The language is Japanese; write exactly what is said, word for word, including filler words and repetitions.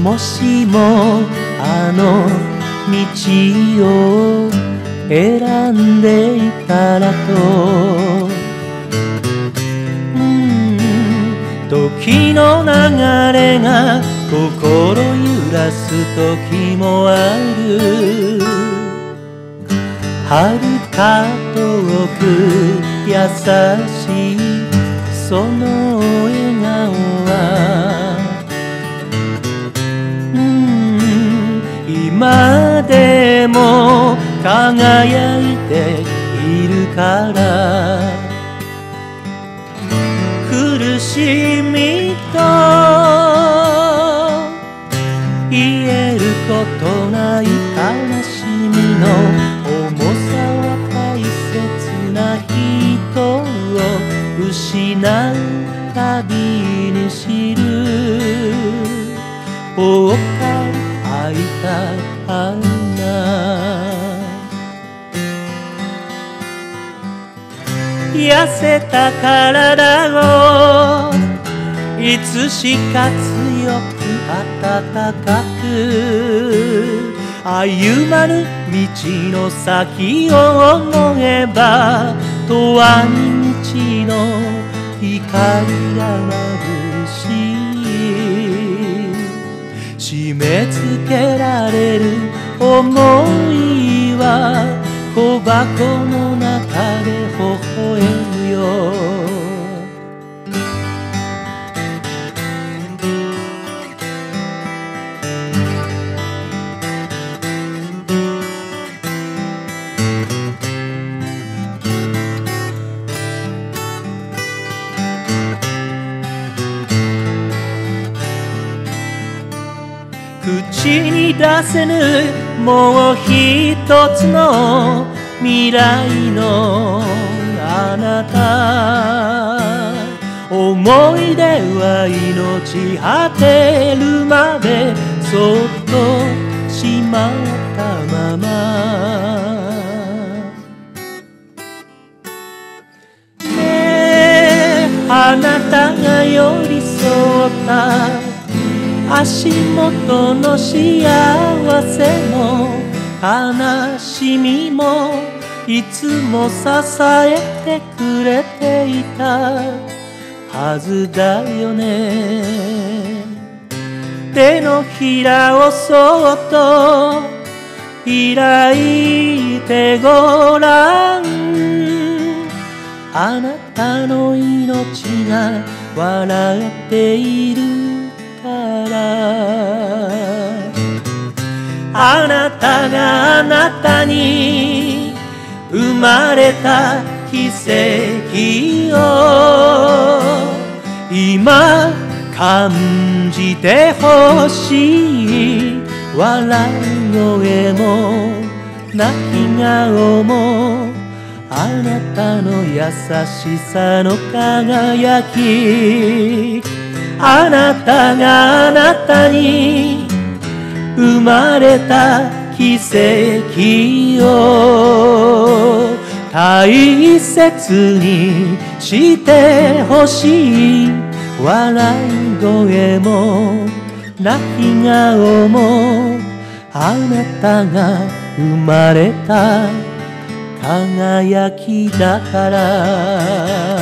もしもあの道を選んでいたらと、うん時の流れが心揺らす時もある。遥か遠く優しいその笑顔は、うん今でも輝いているから。苦しみと言えることない悲しみの重さは大切な人を失うたびに知る。ぽっかり開いた穴、痩せた体をいつしか強く温かく、歩まぬ道の先を思えば永遠に道の光が眩しい。締め付けられる想いは小箱の中で微笑むよ。口に出せぬもう一つの未来のあなた、思い出は命果てるまでそっとしまったまま。ねえあなたが寄り添った足元の幸せも悲しみもいつも支えてくれていたはずだよね。手のひらをそっと開いてごらん。あなたの命が笑っているから。あなたがあなたに生まれた奇跡を今感じてほしい。笑い声も泣き顔もあなたの優しさの輝き。あなたがあなたに生まれた奇跡を大切にしてほしい。笑い声も泣き顔もあなたが生まれた輝きだから。